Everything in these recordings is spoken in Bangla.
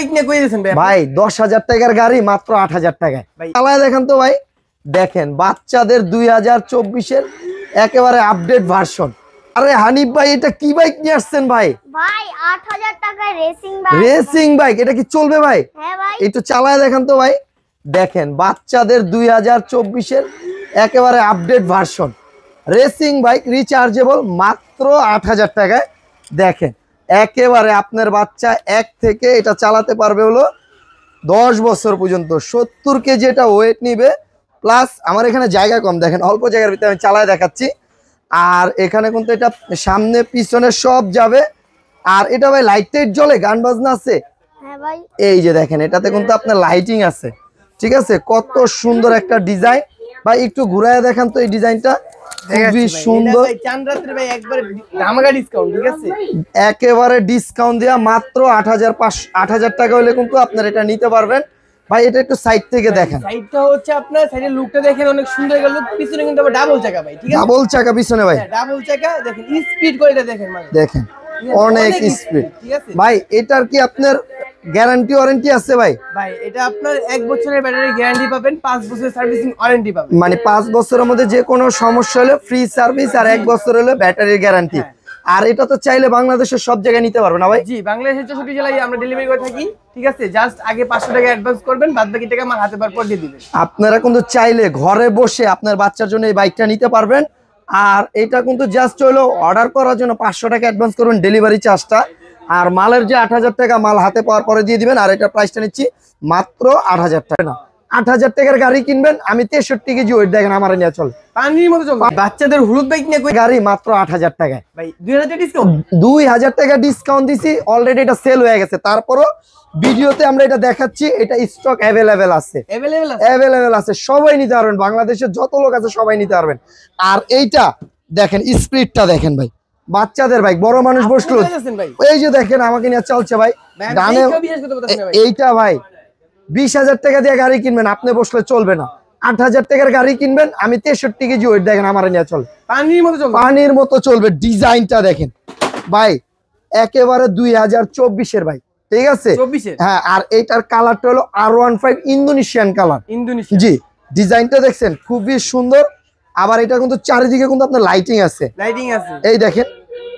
বাইক নিয়ে কই দিয়েছেন ভাই 10,000 টাকার গাড়ি মাত্র 8,000 টাকায়। চালায় দেখেন তো ভাই, দেখেন বাচ্চাদের 2024-এর একেবারে আপডেট ভার্সন। আরে হানিফ ভাই, এটা কি বাইক নিয়ে আসছেন ভাই? ভাই 8,000 টাকায় রেসিং বাইক। রেসিং বাইক, এটা কি চলবে ভাই? হ্যাঁ ভাই। একটু চালায় দেখেন তো ভাই, দেখেন বাচ্চাদের 2024-এর একেবারে update version racing bike, rechargeable, মাত্র 8,000 টাকায়। দেখেন একেবারে আপনার বাচ্চা 1 থেকে এটা চালাতে পারবে হলো 10 বছর পর্যন্ত। 70 কেজি এটা ওয়েট নিবে, প্লাস আমার এখানে জায়গা কম, দেখেন অল্প জায়গার ভিতরে আমি চালায় দেখাচ্ছি। আর এখানে কিন্তু এটা সামনে পিছনে সব যাবে। আর এটা ভাই লাইট টাইট জ্বলে, গান বাজনা আছে। হ্যাঁ ভাই। এই যে দেখেন এটাতে কিন্তু আপনার লাইটিং আছে, ঠিক আছে। কত সুন্দর একটা ডিজাইন ভাই, একটু ঘুরায় দেখান তো এই ডিজাইনটা, খুবই সুন্দর। চান রাত্রে ভাই একবারে ধামাকা ডিসকাউন্ট, ঠিক আছে, একেবারে ডিসকাউন্ট দেয়া মাত্র 8,000 টাকা হলে কিন্তু আপনারা এটা নিতে পারবেন ভাই। এটা একটু সাইড থেকে দেখেন, সাইডটা হচ্ছে আপনার সাইডের লুকটা দেখেন, অনেক সুন্দর একটা লুক। পিছনে কিন্তু আবার ডাবল চাকা ভাই, ঠিক আছে, ডাবল চাকা পিছনে ভাই, ডাবল চাকা। দেখেন স্পিড করে এটা দেখেন, মানে দেখেন অনেক স্পিড ঠিক আছে ভাই। এটার কি আপনার গ্যারান্টি ওয়ারেন্টি আছে ভাই? ভাই এটা আপনার 1 বছরের ব্যাটারি গ্যারান্টি পাবেন, 5 বছরের সার্ভিসিং ওয়ারেন্টি পাবেন। মানে 5 বছরের মধ্যে যে কোনো সমস্যা হলে ফ্রি সার্ভিস, আর 1 বছর হলে ব্যাটারির গ্যারান্টি। আর এটা তো চাইলে বাংলাদেশের সব জায়গায় নিতে পারবে না ভাই? জি, বাংলাদেশের 64 জেলায় আমরা ডেলিভারি করে থাকি, ঠিক আছে। জাস্ট আগে 500 টাকা অ্যাডভান্স করবেন, বাদ বাকি টাকা আমার হাতে পর দিয়ে দিবেন। আপনারা কিন্তু চাইলে ঘরে বসে আপনার বাচ্চার জন্য এই বাইকটা নিতে পারবেন। আর এটা কিন্তু জাস্ট হলো অর্ডার করার জন্য 500 টাকা অ্যাডভান্স করবেন, ডেলিভারি চার্জটা। আর মালের যে 8,000 টাকা মাল হাতে পাওয়ার পরে দিয়ে দিবেন। আর এটা প্রাইসটা নিচ্ছি মাত্র 8,000 টাকা। না 8,000 টাকার গাড়ি কিনবেন, আমি 63 কেজি ওয়েট, দেখেন আমার নিয়ে চলে পানির মতো চলবে। বাচ্চাদের হলুদ বাইক নিয়ে গাড়ি মাত্র 8,000 টাকায় ভাই 2000 টাকা ডিসকাউন্ট, 2000 টাকা ডিসকাউন্ট দিছি। অলরেডি এটা সেল হয়ে গেছে, তারপরও ভিডিওতে আমরা এটা দেখাচ্ছি। এটা স্টক অ্যাভেলেবেল আছে, অ্যাভেলেবেল আছে, সবাই নিতে পারবেন, বাংলাদেশের যত লোক আছে সবাই নিতে পারবেন। আর এইটা দেখেন, স্পিডটা দেখেন ভাই, বাচ্চাদের বাইক, বড় মানুষ বসলো। এই যে দেখেন আমাকে নিয়ে চলছে ভাই, ডানে এইটা ভাই 20,000 টাকা দিয়ে গাড়ি কিনবেন, আপনি বসলে চলবে না। 8,000 টাকার গাড়ি কিনবেন, আমি 63 কেজি ওয়েট, দেখেন আমার নিয়ে চলে, পানির মতো চলবে। ডিজাইনটা দেখেন ভাই, একেবারে 2024-এর বাইক, ঠিক আছে। হ্যাঁ, আর এইটার কালারটা হলো R15 ইন্দোনেশিয়ান কালার, জি। ডিজাইনটা দেখছেন খুবই সুন্দর। আবার এটা কিন্তু চারিদিকে কিন্তু আপনার লাইটিং আছে, এই দেখেন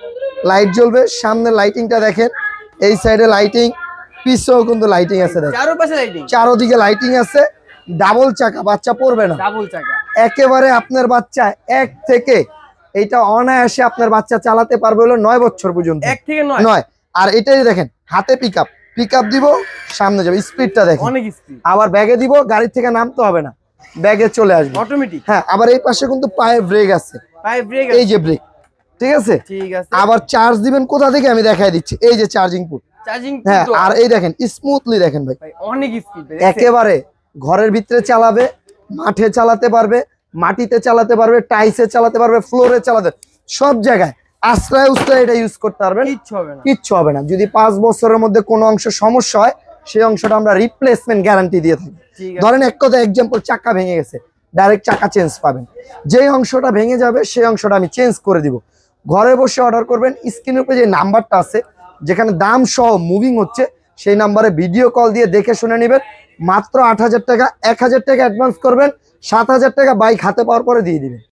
লাইট জ্বলবে, সামনে লাইটিংটা দেখেন, এই সাইডে লাইটিং, পিছেও কিন্তু লাইটিং আছে, দেখেন চারোদিকে লাইটিং আছে। ডাবল চাকা, বাচ্চা পড়বে না, ডাবল চাকা। একেবারে আপনার বাচ্চা 1 থেকে এটা অনায়াসে আপনার বাচ্চা চালাতে পারবে হলো 9 বছর পর্যন্ত, 1 থেকে 9। আর এটাই দেখেন হাতে পিকআপ দিব, সামনে যাবে, স্পিডটা দেখেন অনেক স্পিড। আবার ব্যাগে দিব, গাড়ি থেকে নামতে হবে না, ব্যাগে চলে আসবে অটোমেটিক। হ্যাঁ, আবার এই পাশে কিন্তু পায়ে ব্রেক আছে, এই যে ব্রেক, ঠিক আছে। আবার চার্জ দিবেন কোথা থেকে আমি দেখাই দিচ্ছি, এই যে চার্জিং পোর্ট। হ্যাঁ, আর এই দেখেন স্মুথলি দেখেন ভাই, অনেক স্পিড, একেবারে ঘরের ভিতরে চালাবে, মাঠে চালাতে পারবে, মাটিতে চালাতে পারবে, টাইসে চালাতে পারবে, ফ্লোরে চালাতে, সব জায়গায় আশ্রয় উশ্রয় এটা ইউজ করতে পারবেন, কিচ্ছু হবে না। যদি 5 বছরের মধ্যে কোনো অংশ সমস্যা হয়, সেই অংশটা আমরা রিপ্লেসমেন্ট গ্যারান্টি দিয়ে থাকি। ধরেন এক কথা এক্সাম্পল, চাকা ভেঙে গেছে, ডাইরেক্ট চাকা চেঞ্জ পাবেন। যেই অংশটা ভেঙে যাবে সেই অংশটা আমি চেঞ্জ করে দিব। ঘরে বসে অর্ডার করবেন, স্ক্রিনের উপরে যে নাম্বারটা আছে, যেখানে দাম সহ মুভিং হচ্ছে, সেই নাম্বারে ভিডিও কল দিয়ে দেখে শুনে নেবেন। মাত্র 8,000 টাকা, 1,000 টাকা অ্যাডভান্স করবেন, 7,000 টাকা বাইক হাতে পাওয়ার পরে দিয়ে দিবেন।